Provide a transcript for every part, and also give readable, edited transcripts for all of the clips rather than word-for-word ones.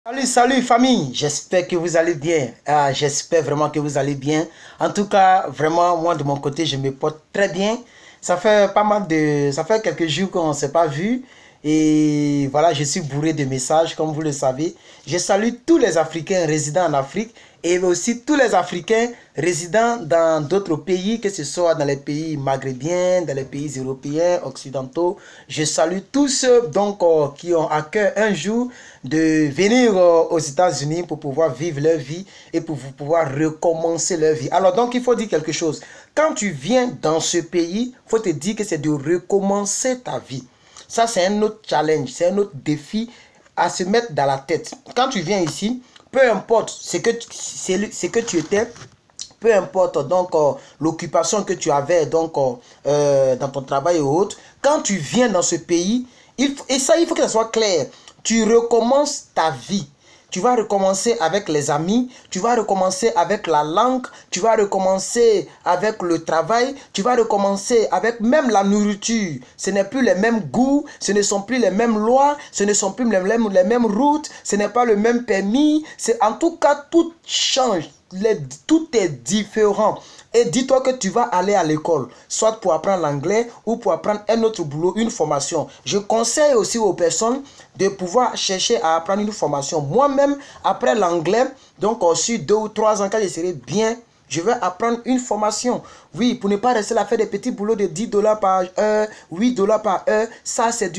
Salut famille, j'espère que vous allez bien. J'espère vraiment que vous allez bien. En tout cas, vraiment, moi de mon côté, je me porte très bien. Ça fait ça fait quelques jours qu'on ne s'est pas vu. Et voilà, je suis bourré de messages, comme vous le savez. Je salue tous les Africains résidant en Afrique et aussi tous les Africains résidant dans d'autres pays, que ce soit dans les pays maghrébiens, dans les pays européens, occidentaux. Je salue tous ceux qui ont à cœur un jour de venir aux États-Unis pour pouvoir vivre leur vie et pour pouvoir recommencer leur vie. Alors donc il faut dire quelque chose. Quand tu viens dans ce pays, il faut te dire que c'est de recommencer ta vie. Ça, c'est un autre challenge, c'est un autre défi à se mettre dans la tête. Quand tu viens ici, peu importe ce que tu étais, peu importe l'occupation que tu avais dans ton travail et autres, quand tu viens dans ce pays, il faut que ça soit clair. Tu recommences ta vie. Tu vas recommencer avec les amis, tu vas recommencer avec la langue, tu vas recommencer avec le travail, tu vas recommencer avec même la nourriture. Ce n'est plus les mêmes goûts, ce ne sont plus les mêmes lois, ce ne sont plus les mêmes routes, ce n'est pas le même permis. En tout cas, tout change, tout est différent. Et dis-toi que tu vas aller à l'école, soit pour apprendre l'anglais ou pour apprendre un autre boulot, une formation. Je conseille aussi aux personnes de pouvoir chercher à apprendre une formation. Moi-même, après l'anglais, donc sur 2 ou 3 ans, quand je serai bien, je vais apprendre une formation. Oui, pour ne pas rester là, faire des petits boulots de 10 $ par heure, 8 $ par heure. Ça, c'est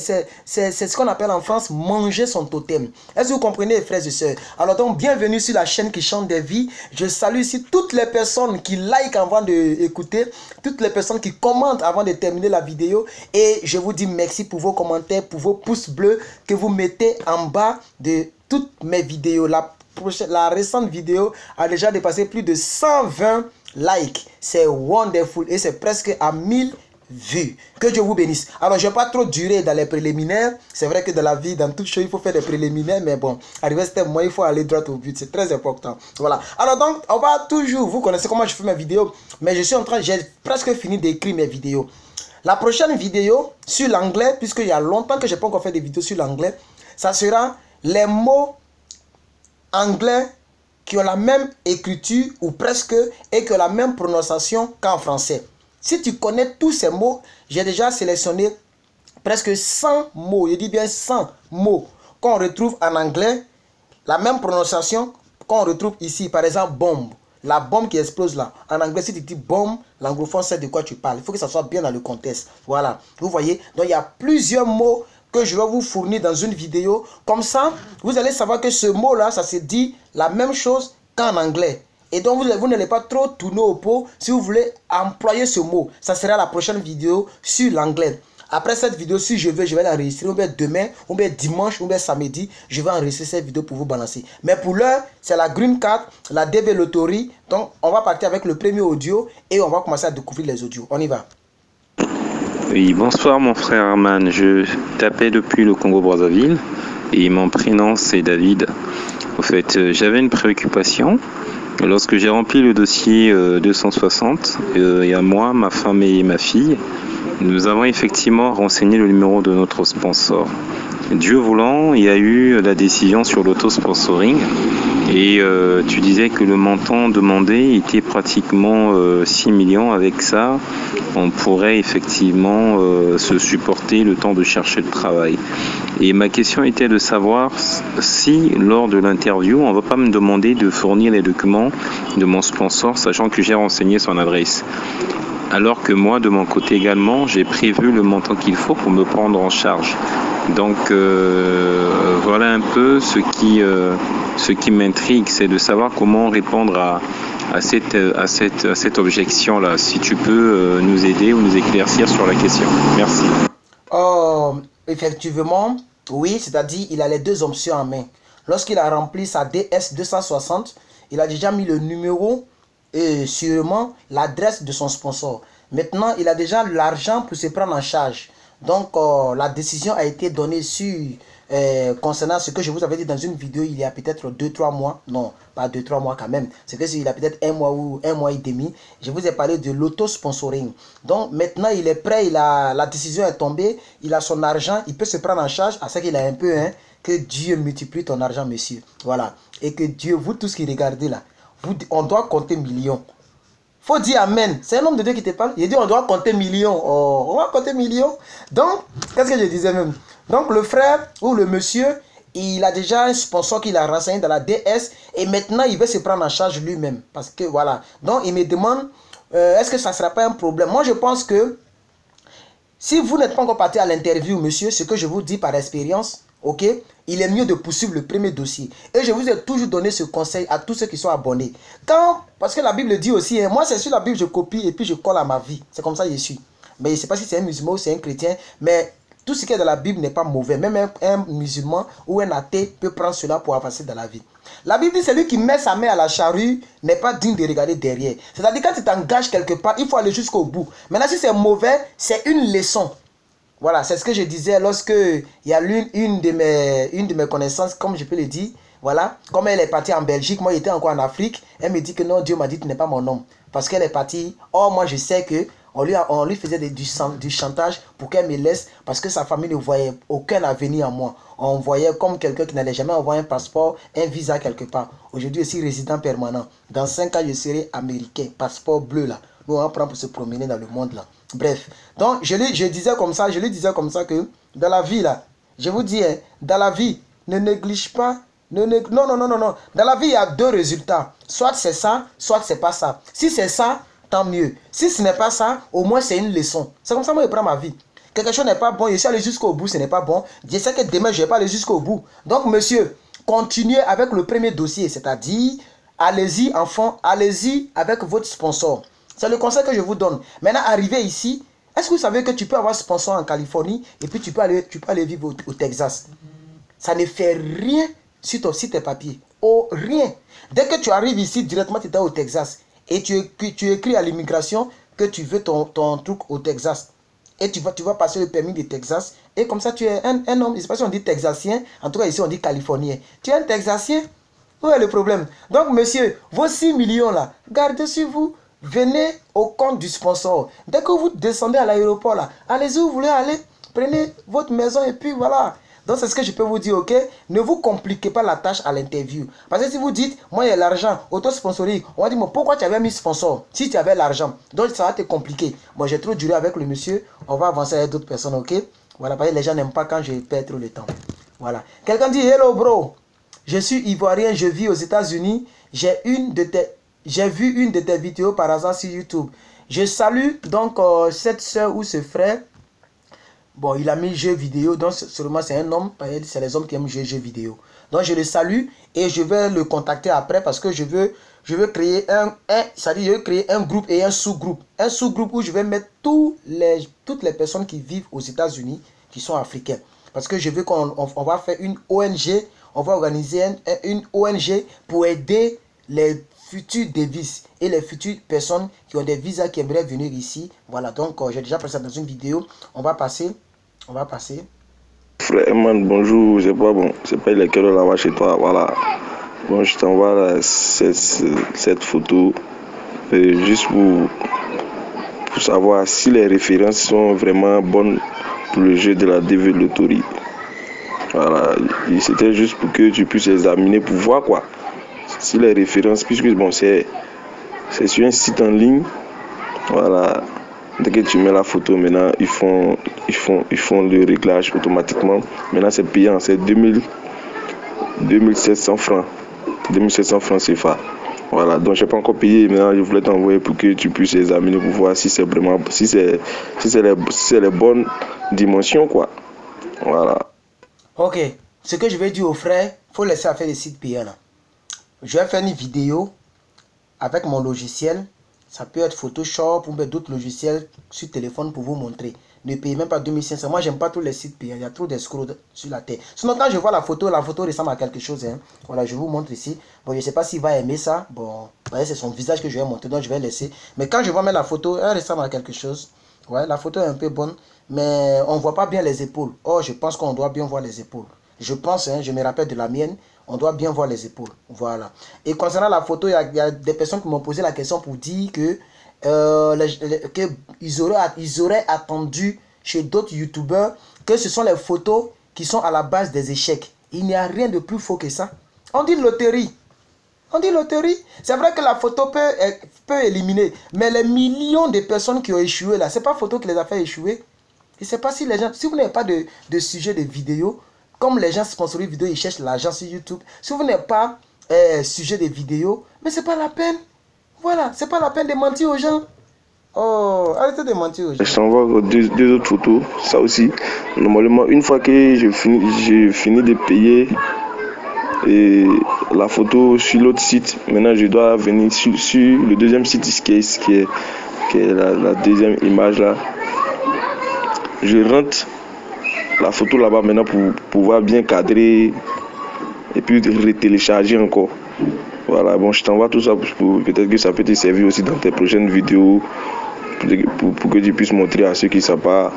ce qu'on appelle en France manger son totem. Est-ce que vous comprenez, frères et sœurs? Alors donc, bienvenue sur la chaîne qui chante des vies. Je salue ici toutes les personnes qui like avant d'écouter, toutes les personnes qui commentent avant de terminer la vidéo. Et je vous dis merci pour vos commentaires, pour vos pouces bleus que vous mettez en bas de toutes mes vidéos. La récente vidéo a déjà dépassé plus de 120 likes. C'est wonderful et c'est presque à 1000 vues. Que Dieu vous bénisse. Alors, je ne vais pas trop durer dans les préliminaires. C'est vrai que dans la vie, dans toute chose, il faut faire des préliminaires. Mais bon, arrivé à ce moment, il faut aller droit au but. C'est très important. Voilà. Alors donc, on va toujours... Vous connaissez comment je fais mes vidéos. Mais j'ai presque fini d'écrire mes vidéos. La prochaine vidéo sur l'anglais, puisqu'il y a longtemps que je n'ai pas encore fait des vidéos sur l'anglais, ça sera les mots anglais qui ont la même écriture ou presque et qui ont la même prononciation qu'en français. Si tu connais tous ces mots, j'ai déjà sélectionné presque 100 mots, je dis bien 100 mots qu'on retrouve en anglais, la même prononciation qu'on retrouve ici. Par exemple, bombe, la bombe qui explose là. En anglais, si tu dis bombe, l'anglophone sait de quoi tu parles. Il faut que ça soit bien dans le contexte. Voilà, vous voyez. Donc, il y a plusieurs mots que je vais vous fournir dans une vidéo. Comme ça, vous allez savoir que ce mot-là, ça se dit la même chose qu'en anglais. Et donc, vous n'allez pas trop tourner au pot si vous voulez employer ce mot. Ça sera la prochaine vidéo sur l'anglais. Après cette vidéo, si je vais l'enregistrer, ou bien demain, ou bien dimanche, ou bien samedi, je vais enregistrer cette vidéo pour vous balancer. Mais pour l'heure, c'est la Green Card, la DV Lottery. Donc, on va partir avec le premier audio et on va commencer à découvrir les audios. On y va. Oui, bonsoir mon frère Arman, je t'appelle depuis le Congo-Brazzaville et mon prénom c'est David. En fait, j'avais une préoccupation. Lorsque j'ai rempli le dossier 260, il y a moi, ma femme et ma fille, nous avons effectivement renseigné le numéro de notre sponsor. Dieu voulant, il y a eu la décision sur l'auto-sponsoring et tu disais que le montant demandé était pratiquement 6 millions. Avec ça, on pourrait effectivement se supporter le temps de chercher le travail. Et ma question était de savoir si lors de l'interview, on ne va pas me demander de fournir les documents de mon sponsor, sachant que j'ai renseigné son adresse. Alors que moi, de mon côté également, j'ai prévu le montant qu'il faut pour me prendre en charge. Donc voilà un peu ce qui m'intrigue, c'est de savoir comment répondre à cette objection-là. Si tu peux nous aider ou nous éclaircir sur la question. Merci. Effectivement, oui, c'est-à-dire il a les deux options en main. Lorsqu'il a rempli sa DS 260, il a déjà mis le numéro et sûrement l'adresse de son sponsor. Maintenant, il a déjà l'argent pour se prendre en charge. Donc, la décision a été donnée concernant ce que je vous avais dit dans une vidéo il y a peut-être 2-3 mois. Non, pas 2-3 mois quand même. C'est que il y a peut-être 1 mois ou 1 mois et demi. Je vous ai parlé de l'auto-sponsoring. Donc, maintenant, il est prêt. La décision est tombée. Il a son argent. Il peut se prendre en charge. À ce qu'il a un peu, Que Dieu multiplie ton argent, monsieur. Voilà. Et que Dieu, vous tous qui regardez là, on doit compter millions. Faut dire Amen. C'est un homme de Dieu qui te parle. Il dit on doit compter millions. Oh, on va compter millions. Donc, qu'est-ce que je disais même? Donc, le frère ou le monsieur, il a déjà un sponsor qu'il a renseigné dans la DS. Et maintenant, il veut se prendre en charge lui-même. Parce que voilà. Donc, il me demande, est-ce que ça ne sera pas un problème? Moi, je pense que si vous n'êtes pas encore parti à l'interview, monsieur, ce que je vous dis par expérience, ok, il est mieux de poursuivre le premier dossier. Et je vous ai toujours donné ce conseil à tous ceux qui sont abonnés. Parce que la Bible dit aussi, hein, moi c'est sur la Bible, je copie et puis je colle à ma vie. C'est comme ça que je suis. Mais je ne sais pas si c'est un musulman ou c'est un chrétien, mais tout ce qui est dans la Bible n'est pas mauvais. Même un musulman ou un athée peut prendre cela pour avancer dans la vie. La Bible dit, celui qui met sa main à la charrue n'est pas digne de regarder derrière. C'est-à-dire quand tu t'engages quelque part, il faut aller jusqu'au bout. Maintenant, si c'est mauvais, c'est une leçon. Voilà, c'est ce que je disais lorsque il y a une de mes connaissances, comme je peux le dire, voilà, comme elle est partie en Belgique, moi j'étais encore en Afrique, elle me dit que non, Dieu m'a dit tu n'es pas mon homme, parce qu'elle est partie, or moi je sais que on lui faisait du chantage pour qu'elle me laisse, parce que sa famille ne voyait aucun avenir en moi, on voyait comme quelqu'un qui n'allait jamais envoyer un passeport, un visa quelque part. Aujourd'hui je suis résident permanent, dans 5 ans je serai américain, passeport bleu là, nous on prend pour se promener dans le monde là. Bref, donc je lui disais comme ça que dans la vie là, je vous dis, hein, dans la vie, ne néglige pas, non. Dans la vie, il y a deux résultats. Soit c'est ça, soit c'est pas ça. Si c'est ça, tant mieux. Si ce n'est pas ça, au moins c'est une leçon. C'est comme ça que moi je prends ma vie. Quelque chose n'est pas bon, je suis allé jusqu'au bout, ce n'est pas bon. Je sais que demain, je ne vais pas aller jusqu'au bout. Donc, monsieur, continuez avec le premier dossier, c'est-à-dire, allez-y, enfant, allez-y avec votre sponsor. C'est le conseil que je vous donne. Maintenant, arrivé ici, est-ce que vous savez que tu peux avoir sponsor en Californie et puis tu peux aller vivre au Texas? Ça ne fait rien sur tes papiers. Oh, rien. Dès que tu arrives ici, directement, tu es au Texas. Et tu écris à l'immigration que tu veux ton truc au Texas. Et tu vas passer le permis de Texas. Et comme ça, tu es un homme. Je ne sais pas si on dit texasien. En tout cas, ici, on dit californien. Tu es un texasien. Où est le problème? Donc, monsieur, vos 6 millions là, gardez sur vous. Venez au compte du sponsor. Dès que vous descendez à l'aéroport là, allez-y où vous voulez aller. Prenez votre maison et puis voilà. Donc c'est ce que je peux vous dire, ok? Ne vous compliquez pas la tâche à l'interview. Parce que si vous dites, moi il y a l'argent, auto-sponsoring, on va dire, pourquoi tu avais mis sponsor si tu avais l'argent? Donc ça va te compliquer. Moi j'ai trop duré avec le monsieur, on va avancer avec d'autres personnes, ok? Voilà, parce que les gens n'aiment pas quand je perds trop le temps. Voilà. Quelqu'un dit, hello bro, je suis ivoirien, je vis aux États-Unis, j'ai vu une de tes vidéos par hasard sur YouTube. Je salue donc cette soeur ou ce frère. Bon, il a mis jeux vidéo, donc seulement c'est un homme, c'est les hommes qui aiment jouer jeux vidéo. Donc je le salue et je vais le contacter après parce que je veux créer un groupe et un sous-groupe. Un sous-groupe où je vais mettre toutes les personnes qui vivent aux États-Unis, qui sont africains. Parce que je veux qu'on va faire une ONG, on va organiser une ONG pour aider les futurs devis et les futures personnes qui ont des visas qui aimeraient venir ici. Voilà, donc j'ai déjà présenté dans une vidéo. On va passer. Frère man, bonjour, c'est pas lesquels là-bas chez toi, voilà. Bon, je t'envoie cette photo juste pour savoir si les références sont vraiment bonnes pour le jeu de la DV Lottery. Voilà, c'était juste pour que tu puisses examiner pour voir quoi. Si les références, puisque bon, c'est sur un site en ligne, voilà. Dès que tu mets la photo, maintenant ils font le réglage automatiquement. Maintenant c'est payant, c'est 2700 francs. 2700 francs CFA. Voilà, donc je n'ai pas encore payé. Maintenant je voulais t'envoyer pour que tu puisses examiner pour voir si c'est vraiment, si c'est les bonnes dimensions quoi. Voilà. Ok, ce que je vais dire aux frères, il faut laisser faire les sites payants là. Je vais faire une vidéo avec mon logiciel. Ça peut être Photoshop ou d'autres logiciels sur téléphone pour vous montrer. Ne payez même pas 2500. Moi, j'aime pas tous les sites payants. Il y a trop d'escrocs sur la terre. Sinon, quand je vois la photo ressemble à quelque chose. Hein. Voilà, je vous montre ici. Bon, je ne sais pas s'il va aimer ça. Bon, c'est son visage que je vais montrer. Donc, je vais laisser. Mais quand je vois mettre la photo, elle ressemble à quelque chose. Ouais, la photo est un peu bonne. Mais on ne voit pas bien les épaules. Oh, je pense qu'on doit bien voir les épaules. Je pense, hein, je me rappelle de la mienne. On doit bien voir les épaules. Voilà. Et concernant la photo, il y a des personnes qui m'ont posé la question pour dire que ils auraient attendu chez d'autres youtubeurs que ce sont les photos qui sont à la base des échecs. Il n'y a rien de plus faux que ça. On dit loterie. On dit loterie. C'est vrai que la photo peut éliminer. Mais les millions de personnes qui ont échoué là, ce n'est pas photo qui les a fait échouer. Je ne sais pas si les gens, si vous n'avez pas de sujet de vidéo, comme les gens sponsorisent vidéo, ils cherchent l'argent sur YouTube. Si vous n'avez pas sujet de vidéo, mais c'est pas la peine. Voilà, c'est pas la peine de mentir aux gens. Oh, arrêtez de mentir aux gens. Je t'envoie deux autres photos, ça aussi. Normalement, une fois que j'ai fini de payer et la photo sur l'autre site, maintenant je dois venir sur le deuxième site qui est la deuxième image là. Je rentre la photo là-bas maintenant pour pouvoir bien cadrer et puis retélécharger encore. Voilà, bon, je t'envoie tout ça pour peut-être que ça peut te servir aussi dans tes prochaines vidéos pour que tu puisses montrer à ceux qui ne savent pas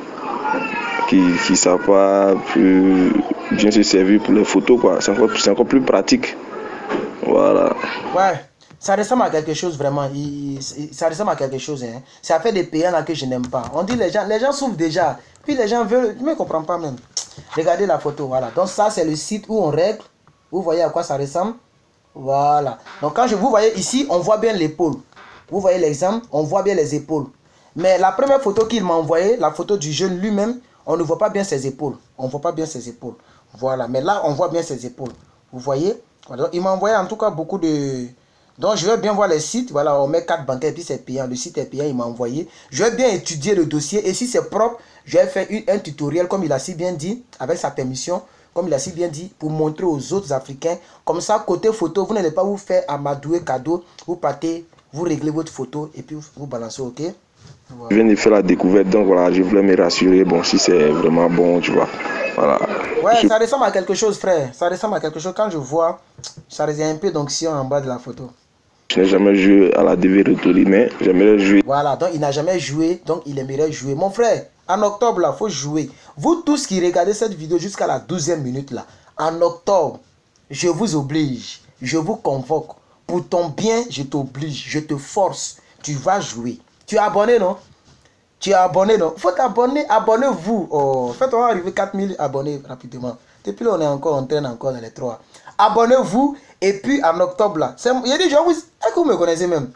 bien se servir pour les photos, quoi. C'est encore plus pratique. Voilà. Ouais, ça ressemble à quelque chose vraiment. Ça ressemble à quelque chose. Hein. Ça fait des payants là que je n'aime pas. On dit les gens souffrent déjà. Puis les gens veulent. Je ne comprends pas même. Regardez la photo. Voilà. Donc ça, c'est le site où on règle. Vous voyez à quoi ça ressemble. Voilà. Donc quand vous voyez ici, on voit bien l'épaule. Vous voyez l'exemple, on voit bien les épaules. Mais la première photo qu'il m'a envoyée, la photo du jeune lui-même, on ne voit pas bien ses épaules. On ne voit pas bien ses épaules. Voilà. Mais là, on voit bien ses épaules. Vous voyez. Voilà. Il m'a envoyé en tout cas beaucoup de... Donc je vais bien voir les sites. Voilà, on met 4 bancaires et puis c'est payant. Le site est payant, il m'a envoyé. Je vais bien étudier le dossier. Et si c'est propre, je vais faire un tutoriel comme il a si bien dit, avec sa permission. Comme il a si bien dit, pour montrer aux autres Africains. Comme ça, côté photo, vous n'allez pas vous faire amadouer cadeau. Vous partez, vous réglez votre photo et puis vous balancez, ok? Voilà. Je viens de faire la découverte, donc voilà, je voulais me rassurer, bon, si c'est vraiment bon, tu vois. Voilà. Ouais, ça ressemble à quelque chose, frère. Ça ressemble à quelque chose. Quand je vois, ça ressemble un peu d'onction en bas de la photo. Je n'ai jamais joué à la DV Rotary, mais j'aimerais jouer. Voilà, donc il n'a jamais joué, donc il aimerait jouer. Mon frère, en octobre, là, il faut jouer. Vous tous qui regardez cette vidéo jusqu'à la 12e minute, là, en octobre, je vous oblige, je vous convoque. Pour ton bien, je t'oblige, je te force. Tu vas jouer. Tu es abonné, non? Tu es abonné, non? Il faut t'abonner, abonnez-vous. Oh, faites-on arriver 4000 abonnés rapidement. Depuis là, on est encore, on traîne encore dans les 3. Abonnez-vous. Et puis en octobre, là, il y a des gens, est-ce que vous me connaissez même?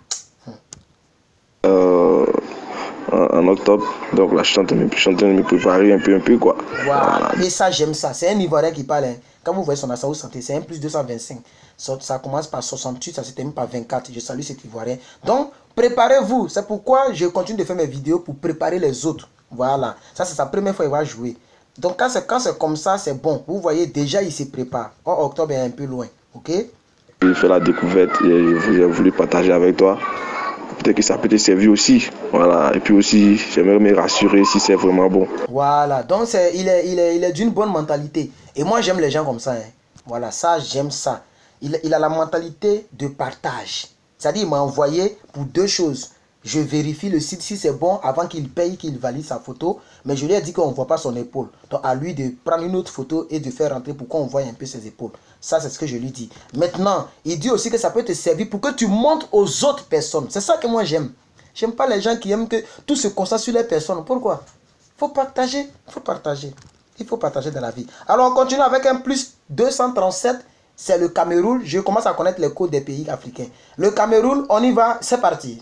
En octobre, donc là, je suis en train de me préparer un peu quoi. Voilà. Et ça, j'aime ça. C'est un Ivoirien qui parle. Hein. Quand vous voyez son accent, vous sentez, c'est un plus 225. Ça commence par 68, ça se termine par 24. Je salue cet Ivoirien. Donc, préparez-vous. C'est pourquoi je continue de faire mes vidéos pour préparer les autres. Voilà. Ça, c'est sa première fois qu'il va jouer. Donc, quand c'est comme ça, c'est bon. Vous voyez, déjà, il se prépare. Or, octobre est un peu loin. Ok? J'ai fait la découverte et j'ai voulu partager avec toi. Peut-être que ça peut te servir aussi. Voilà. Et puis aussi, j'aimerais me rassurer si c'est vraiment bon. Voilà. Donc, il est d'une bonne mentalité. Et moi, j'aime les gens comme ça. Hein. Voilà. Ça, j'aime ça. Il a la mentalité de partage. C'est-à-dire, il m'a envoyé pour 2 choses. Je vérifie le site si c'est bon avant qu'il paye, qu'il valide sa photo. Mais je lui ai dit qu'on ne voit pas son épaule. Donc, à lui de prendre une autre photo et de faire rentrer pour qu'on voit un peu ses épaules. Ça, c'est ce que je lui dis. Maintenant, il dit aussi que ça peut te servir pour que tu montres aux autres personnes. C'est ça que moi, j'aime. J'aime pas les gens qui aiment que tout se concentre sur les personnes. Pourquoi? Il faut partager. Il faut partager. Il faut partager dans la vie. Alors, on continue avec un plus 237. C'est le Cameroun. Je commence à connaître les codes des pays africains. Le Cameroun, on y va. C'est parti.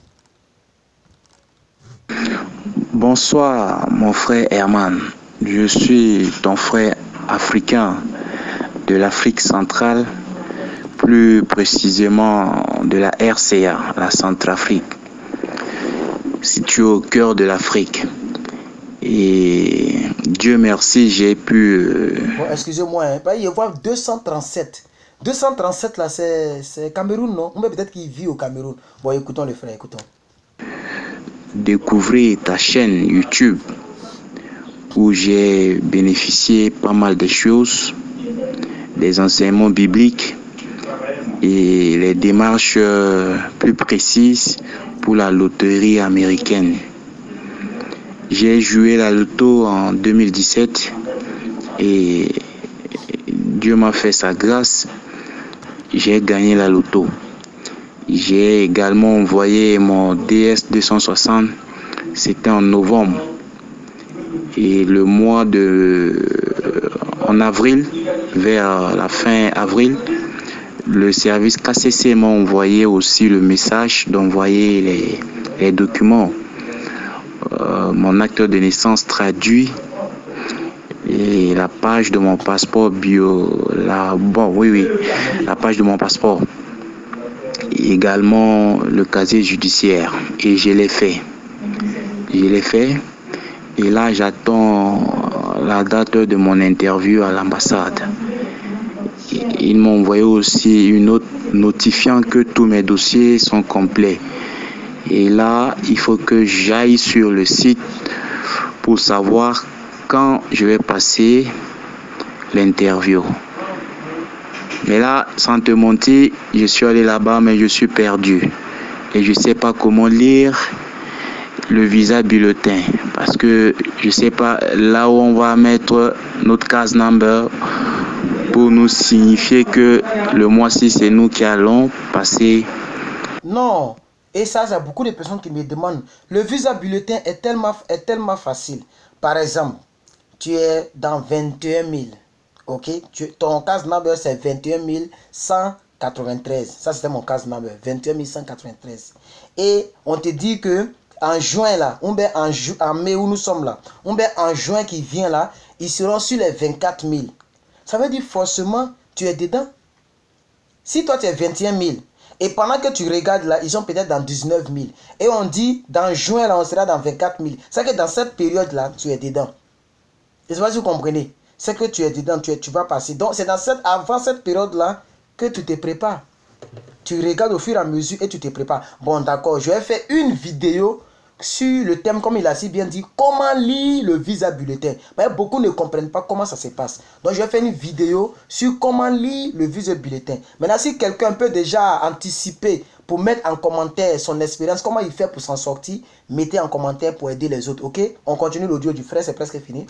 Bonsoir mon frère Herman, je suis ton frère africain de l'Afrique centrale, plus précisément de la RCA, la Centrafrique, située au cœur de l'Afrique. Et Dieu merci, j'ai pu... Bon, excusez-moi, hein, il voit 237. 237 là, c'est Cameroun, non? Ou peut-être qu'il vit au Cameroun. Bon, écoutons le frère, écoutons. Découvrir ta chaîne YouTube où j'ai bénéficié pas mal de choses, des enseignements bibliques et les démarches plus précises pour la loterie américaine. J'ai joué la loto en 2017 et Dieu m'a fait sa grâce, j'ai gagné la loto. J'ai également envoyé mon DS260, c'était en novembre. Et le mois de... en avril, vers la fin avril, le service KCC m'a envoyé aussi le message d'envoyer les documents. Mon acte de naissance traduit et la page de mon passeport la page de mon passeport. Également le casier judiciaire. Et je l'ai fait. Et là, j'attends la date de mon interview à l'ambassade. Ils m'ont envoyé aussi une note notifiant que tous mes dossiers sont complets. Et là, il faut que j'aille sur le site pour savoir quand je vais passer l'interview. Mais là, sans te mentir, je suis allé là-bas, mais je suis perdu. Et je ne sais pas comment lire le visa bulletin. Parce que je ne sais pas là où on va mettre notre case number pour nous signifier que le mois-ci, c'est nous qui allons passer. Non. Et ça, il y a beaucoup de personnes qui me demandent. Le visa bulletin est tellement facile. Par exemple, tu es dans 21 000. Ok? Ton case number, c'est 21 193. Ça, c'était mon case number. 21 193. Et on te dit que en juin, là, en mai où nous sommes là, en juin qui vient là, ils seront sur les 24 000. Ça veut dire forcément, tu es dedans. Si toi, tu es 21 000, et pendant que tu regardes là, ils sont peut-être dans 19 000. Et on dit, dans juin, là, on sera dans 24 000. C'est que dans cette période-là, tu es dedans. Je ne sais pas si vous comprenez. C'est que tu es dedans, tu vas passer. Donc, c'est avant cette période-là que tu te prépares. Tu regardes au fur et à mesure et tu te prépares. Bon, d'accord, je vais faire une vidéo sur le thème, comme il a si bien dit, comment lire le visa bulletin. Mais beaucoup ne comprennent pas comment ça se passe. Donc, je vais faire une vidéo sur comment lire le visa bulletin. Maintenant, si quelqu'un peut déjà anticiper pour mettre en commentaire son expérience, comment il fait pour s'en sortir, mettez en commentaire pour aider les autres, ok? On continue l'audio du frère, c'est presque fini.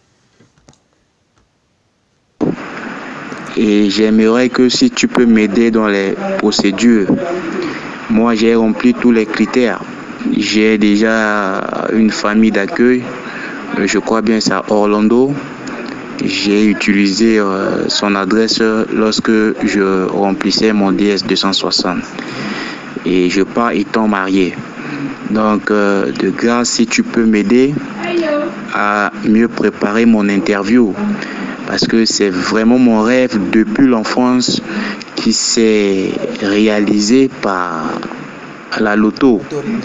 Et j'aimerais que si tu peux m'aider dans les procédures. Moi, j'ai rempli tous les critères. J'ai déjà une famille d'accueil. Je crois bien c'est à Orlando. J'ai utilisé son adresse lorsque je remplissais mon DS 260. Et je pars étant marié. Donc, de grâce, si tu peux m'aider à mieux préparer mon interview. Parce que c'est vraiment mon rêve depuis l'enfance qui s'est réalisé par la loto.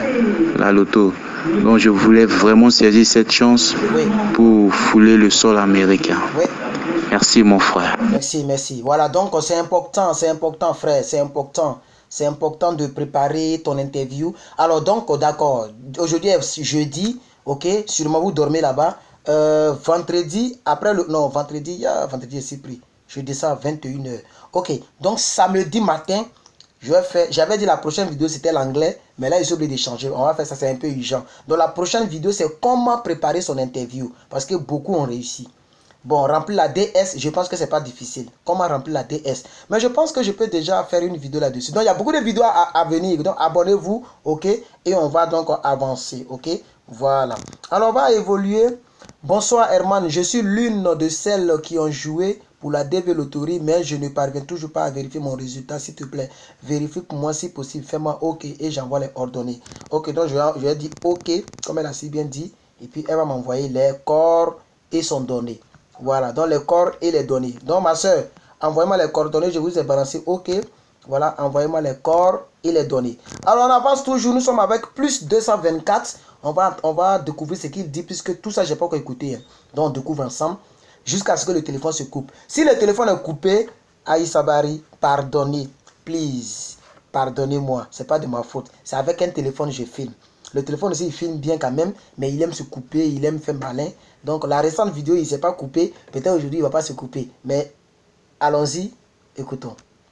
Donc je voulais vraiment saisir cette chance pour fouler le sol américain. Merci mon frère. Merci. Voilà, donc c'est important frère, c'est important. C'est important de préparer ton interview. Alors donc, d'accord, aujourd'hui est jeudi, ok, sûrement vous dormez là-bas. Vendredi, vendredi est si pris. Je descends à 21h. Ok, donc samedi matin, j'avais dit la prochaine vidéo c'était l'anglais, mais là ils sont obligés de changer. On va faire ça, c'est un peu urgent. Donc la prochaine vidéo c'est comment préparer son interview, parce que beaucoup ont réussi. Bon, remplir la DS, je pense que c'est pas difficile. Comment remplir la DS? Mais je pense que je peux déjà faire une vidéo là-dessus. Donc il y a beaucoup de vidéos à venir. Donc abonnez-vous, ok? Et on va donc avancer, ok? Voilà. Alors on va évoluer. Bonsoir Herman, je suis l'une de celles qui ont joué pour la DV Loterie, mais je ne parviens toujours pas à vérifier mon résultat. S'il te plaît, vérifie pour moi si possible. Fais-moi OK et j'envoie les ordonnées. Ok, donc je vais dire OK, comme elle a si bien dit. Et puis elle va m'envoyer les corps et son données. Voilà, donc les corps et les données. Donc ma soeur, envoyez-moi les coordonnées, je vous ai balancé OK. Voilà, envoyez-moi les corps et les données. Alors on avance toujours, nous sommes avec plus 224. On va découvrir ce qu'il dit, puisque tout ça, je n'ai pas encore écouté. Hein. Donc, on découvre ensemble jusqu'à ce que le téléphone se coupe. Si le téléphone est coupé, Aïe Sabari, pardonnez, please. Pardonnez-moi, ce n'est pas de ma faute. C'est avec un téléphone que je filme. Le téléphone aussi, il filme bien quand même, mais il aime se couper, il aime faire malin. Donc, la récente vidéo, il ne s'est pas coupé. Peut-être aujourd'hui, il ne va pas se couper. Mais allons-y, écoutons.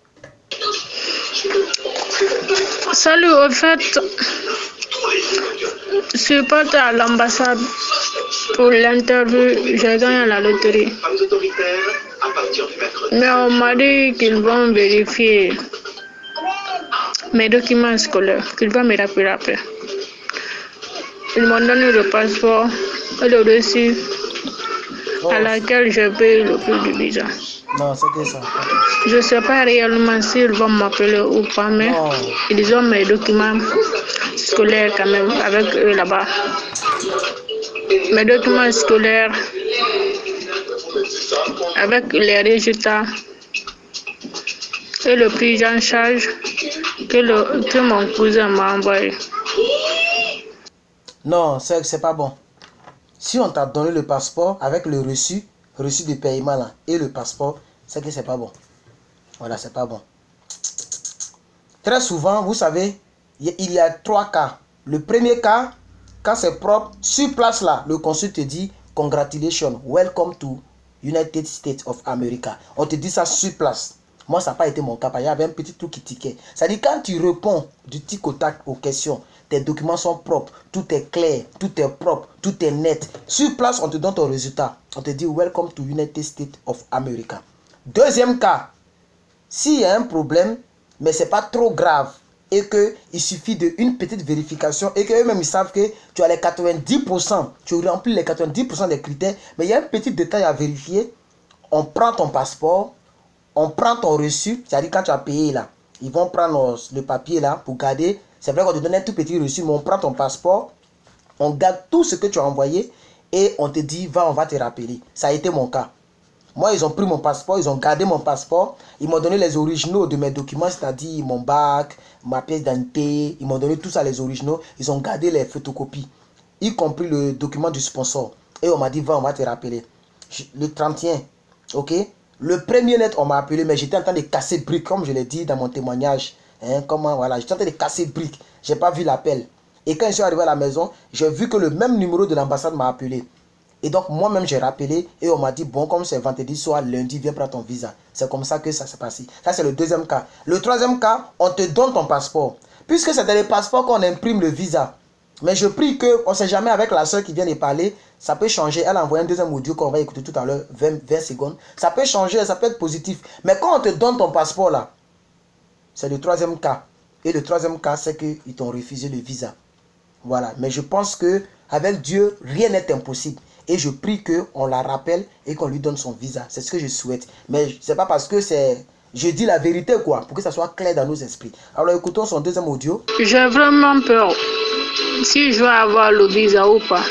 Salut, au fait, je suis parti à l'ambassade pour l'interview, j'ai gagné la loterie. Mais on m'a dit qu'ils vont vérifier mes documents scolaires, qu'ils vont me rappeler après. Ils m'ont donné le passeport et le reçu. à laquelle je paye le prix du visa. Non, c'est que ça. Je ne sais pas réellement s'ils vont m'appeler ou pas, mais Non. ils ont mes documents scolaires quand même avec eux là-bas. Mes documents scolaires avec les résultats et le prix en charge que mon cousin m'a envoyé. Non, c'est pas bon. Si on t'a donné le passeport avec le reçu de paiement là, et le passeport, c'est que c'est pas bon. Voilà, c'est pas bon. Très souvent, vous savez, il y a 3 cas. Le premier cas, quand c'est propre, sur place là, le consul te dit congratulations, welcome to United States of America. On te dit ça sur place. Moi, ça n'a pas été mon cas. Il y avait un petit truc qui tiquait. C'est-à-dire, quand tu réponds du tic au tac aux questions, tes documents sont propres, tout est clair, tout est propre, tout est net. Sur place, on te donne ton résultat. On te dit welcome to United States of America. Deuxième cas, s'il y a un problème, mais ce n'est pas trop grave, et qu'il suffit d'une petite vérification, et qu'eux-mêmes ils savent que tu as les 90%, tu remplis les 90% des critères, mais il y a un petit détail à vérifier. On prend ton passeport, on prend ton reçu, c'est-à-dire quand tu as payé là, ils vont prendre le papier là pour garder. C'est vrai qu'on te donne un tout petit reçu, mais on prend ton passeport, on garde tout ce que tu as envoyé et on te dit, va, on va te rappeler. Ça a été mon cas. Moi, ils ont pris mon passeport, ils ont gardé mon passeport, ils m'ont donné les originaux de mes documents, c'est-à-dire mon bac, ma pièce d'identité, ils m'ont donné tout ça, les originaux, ils ont gardé les photocopies, y compris le document du sponsor. Et on m'a dit, va, on va te rappeler. Le 31, ok? Le premier net, on m'a appelé, mais j'étais en train de casser briques, comme je l'ai dit dans mon témoignage. Hein, voilà, j'étais en train de casser briques. Je n'ai pas vu l'appel. Et quand je suis arrivé à la maison, j'ai vu que le même numéro de l'ambassade m'a appelé. Et donc, moi-même, j'ai rappelé et on m'a dit, bon, comme c'est vendredi soir, lundi, viens prendre ton visa. C'est comme ça que ça s'est passé. Ça, c'est le deuxième cas. Le troisième cas, on te donne ton passeport. Puisque c'est dans les passeports qu'on imprime le visa. Mais je prie qu'on ne sait jamais avec la soeur qui vient de parler, ça peut changer. Elle a envoyé un deuxième audio qu'on va écouter tout à l'heure, 20 secondes. Ça peut changer, ça peut être positif. Mais quand on te donne ton passeport là, c'est le troisième cas. Et le troisième cas, c'est qu'ils t'ont refusé le visa. Voilà. Mais je pense qu'avec Dieu, rien n'est impossible. Et je prie qu'on la rappelle et qu'on lui donne son visa. C'est ce que je souhaite. Mais ce n'est pas parce que c'est... Je dis la vérité quoi, pour que ça soit clair dans nos esprits. Alors écoutons son deuxième audio. J'ai vraiment peur. Si je vais avoir le visa ou pas.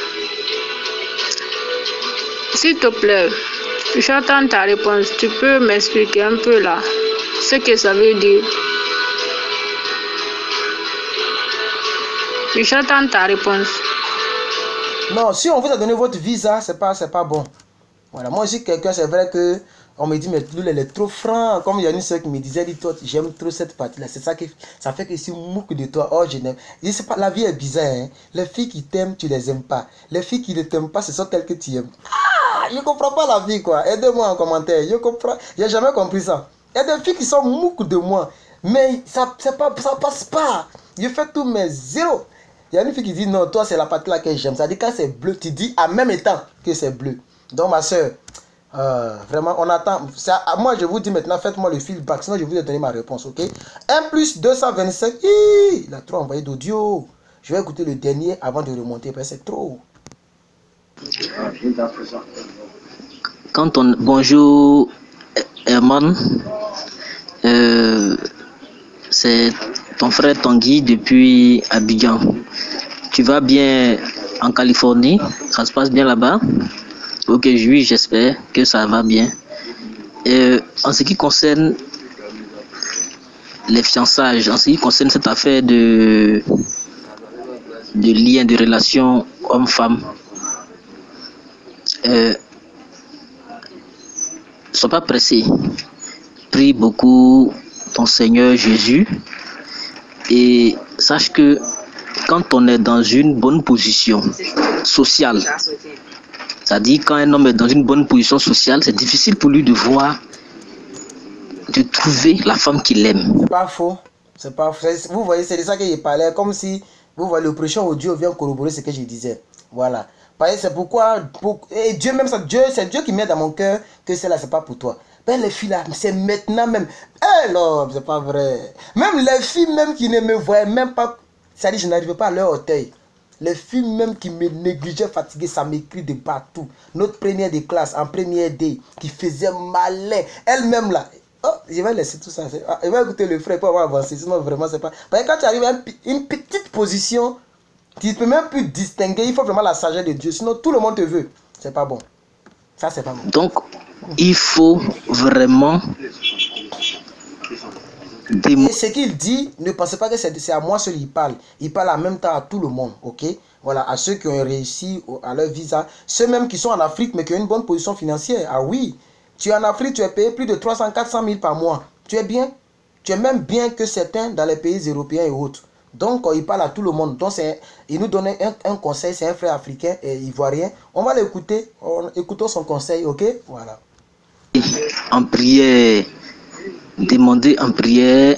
S'il te plaît, j'attends ta réponse. Tu peux m'expliquer un peu là ce que ça veut dire. J'attends ta réponse. Non, si on vous a donné votre visa, c'est pas bon. Voilà, moi aussi quelqu'un, c'est vrai que on me dit mais lui elle est trop franc. Comme il y a une soeur qui me disait, dis toi j'aime trop cette partie là. C'est ça qui ça fait que si on moque de toi, oh je n'aime. Je sais pas, la vie est bizarre. Hein? Les filles qui t'aiment, tu les aimes pas. Les filles qui ne t'aiment pas, ce sont celles que tu aimes. Ah, je comprends pas la vie quoi. Aidez-moi en commentaire. Je comprends. J'ai jamais compris ça. Il y a des filles qui sont moques de moi, mais ça passe pas. Je fais tout mais zéro. Il y a une fille qui dit non, toi c'est la partie là que j'aime. Ça dit quand c'est bleu, tu dis en même temps que c'est bleu. Donc ma soeur, vraiment on attend. Moi je vous dis maintenant, faites-moi le feedback, sinon je vous ai donné ma réponse, ok? 1 + 225, il a trop envoyé d'audio. Je vais écouter le dernier avant de remonter parce que c'est trop. Quand on... Bonjour Herman, c'est ton frère Tanguy depuis Abidjan. Tu vas bien en Californie? Ça se passe bien là-bas? Ok, oui, j'espère que ça va bien. En ce qui concerne les fiançailles, en ce qui concerne cette affaire de lien, de relation homme-femme, ne sois pas pressé. Prie beaucoup ton Seigneur Jésus et sache que quand on est dans une bonne position sociale, c'est-à-dire quand un homme est dans une bonne position sociale, c'est difficile pour lui de trouver la femme qu'il aime. C'est pas faux. C'est pas faux. Vous voyez, c'est de ça qu'il parlait, comme si, vous voyez, le prochain audio vient corroborer ce que je disais. Voilà. C'est pourquoi, et Dieu même, c'est Dieu qui met dans mon cœur que celle-là, c'est pas pour toi. Ben les filles là, c'est maintenant même. Eh non, c'est pas vrai. Même les filles même qui ne me voyaient même pas, c'est-à-dire je n'arrivais pas à leur orteil. Les filles même qui me négligeaient, fatiguées, ça m'écrit de partout. Notre première de classe, en première D, qui faisait malin. Elle-même là. Oh, je vais laisser tout ça. Je vais écouter le frère pour avoir avancé. Sinon, vraiment, c'est pas. Parce que quand tu arrives à une petite position, tu ne peux même plus distinguer. Il faut vraiment la sagesse de Dieu. Sinon, tout le monde te veut. C'est pas bon. Ça, c'est pas bon. Donc, il faut vraiment... Et ce qu'il dit, ne pensez pas que c'est à moi seul il parle. Il parle en même temps à tout le monde, ok? Voilà, à ceux qui ont réussi à leur visa. Ceux même qui sont en Afrique, mais qui ont une bonne position financière. Ah oui, tu es en Afrique, tu es payé plus de 300, 400 000 par mois. Tu es bien. Tu es même bien que certains dans les pays européens et autres. Donc, il parle à tout le monde. Donc, il nous donne un conseil. C'est un frère africain et ivoirien. On va l'écouter. Écoutons son conseil, ok? Voilà. En prière, demander en prière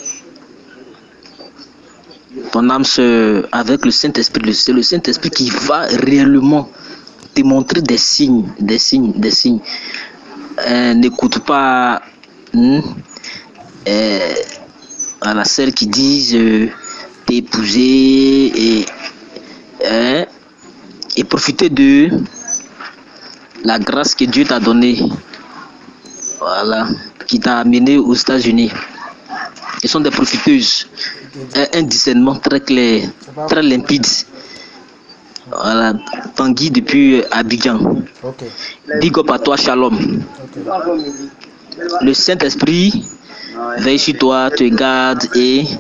ton âme sœur avec le Saint-Esprit. C'est le Saint-Esprit qui va réellement te montrer des signes, des signes, des signes. N'écoute pas à la sœur qui disent t'épouser et profiter de la grâce que Dieu t'a donnée. Voilà, qui t'a amené aux États-Unis. Ils sont des profiteuses. Un discernement très clair, très limpide. Voilà, Tanguy depuis Abidjan. Okay. Big up à toi, Shalom. Okay. Le Saint-Esprit veille sur toi, te garde et